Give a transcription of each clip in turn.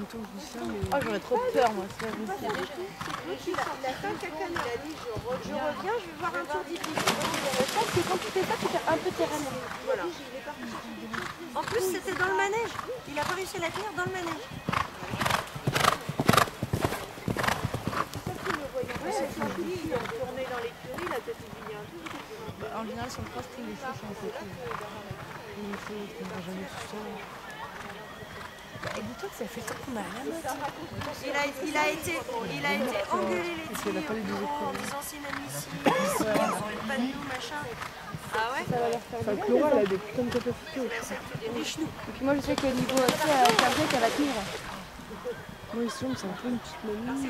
autant que ça, mais... Oh, j'aurais trop peur, moi. C'est pas possible. Il a fait un caca, il a dit je reviens, je vais voir un tour d'hippique. Je pense que quand tu fais ça, tu fais un peu terrain. Voilà. En plus, c'était dans le manège. Il a pas réussi à la tenir dans le manège. Il a tourné dans l'écurie, il a peut-être oublié un truc. En général, sur le cross, tous les choses sont un peu cool. Il faut qu'on va jamais tout seul. Et dis-toi que ça fait temps qu'on a rien d'autre. Il a été engueulé les filles au bureau en disant c'est inadmissible, pas de nous, machin. Ah ouais? Ça va leur faire Enfin, Clara, elle a des putains de capacités. Des genoux. Et puis moi, je sais que niveau cardiaque, elle va tenir. Moi, il semble, c'est un peu une petite mamie.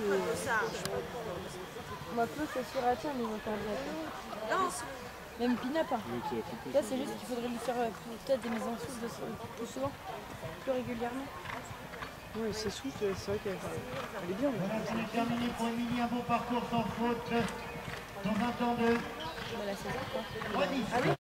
Moi, peu, c'est sûr à terre niveau cardiaque. Non, Même Pina pas. Là, c'est juste qu'il faudrait lui faire peut-être des mises en souffle plus souvent, plus régulièrement. Ouais, c'est souffle, c'est vrai qu'elle est bien. Voilà, c'est terminé pour Émilie, un beau parcours sans faute. Dans un temps de Bah, là, c'est ça, quoi. 3-10.